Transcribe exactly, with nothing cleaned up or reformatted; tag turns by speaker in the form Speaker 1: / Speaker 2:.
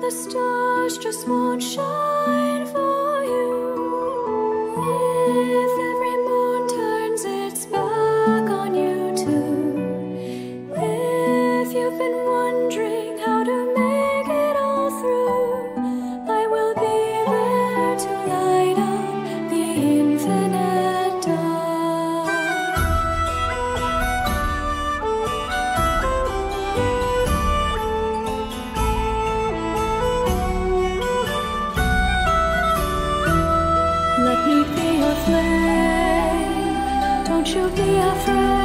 Speaker 1: the stars just won't shine for you. If every moon turns its back on you too. If you've been wondering how to make it all through, I will be there to light up the infinite dark. Let me be your flame, don't you be afraid.